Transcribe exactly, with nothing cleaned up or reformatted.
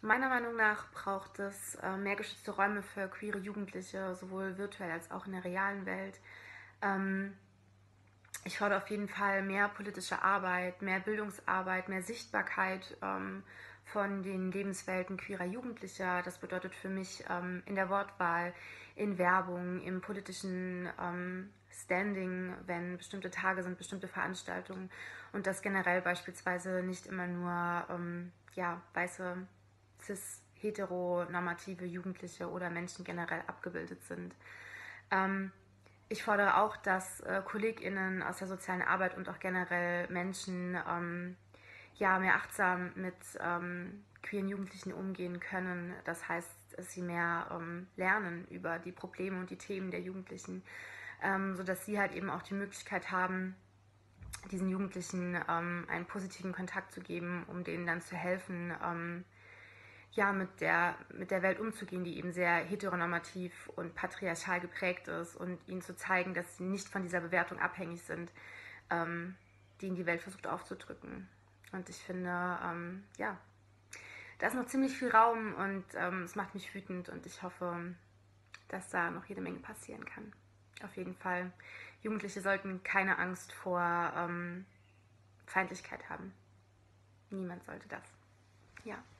Meiner Meinung nach braucht es äh, mehr geschützte Räume für queere Jugendliche, sowohl virtuell als auch in der realen Welt. Ähm, ich fordere auf jeden Fall mehr politische Arbeit, mehr Bildungsarbeit, mehr Sichtbarkeit ähm, von den Lebenswelten queerer Jugendlicher. Das bedeutet für mich ähm, in der Wortwahl, in Werbung, im politischen ähm, Standing, wenn bestimmte Tage sind, bestimmte Veranstaltungen und dass generell beispielsweise nicht immer nur ähm, ja, weiße, cis, heteronormative Jugendliche oder Menschen generell abgebildet sind. Ähm, ich fordere auch, dass äh, KollegInnen aus der sozialen Arbeit und auch generell Menschen ähm, ja, mehr achtsam mit ähm, queeren Jugendlichen umgehen können. Das heißt, dass sie mehr ähm, lernen über die Probleme und die Themen der Jugendlichen, ähm, sodass sie halt eben auch die Möglichkeit haben, diesen Jugendlichen ähm, einen positiven Kontakt zu geben, um denen dann zu helfen, ähm, ja, mit der, mit der Welt umzugehen, die eben sehr heteronormativ und patriarchal geprägt ist und ihnen zu zeigen, dass sie nicht von dieser Bewertung abhängig sind, ähm, die ihnen die Welt versucht aufzudrücken. Und ich finde, ähm, ja, da ist noch ziemlich viel Raum und ähm, es macht mich wütend und ich hoffe, dass da noch jede Menge passieren kann. Auf jeden Fall. Jugendliche sollten keine Angst vor ähm, Feindlichkeit haben. Niemand sollte das. Ja.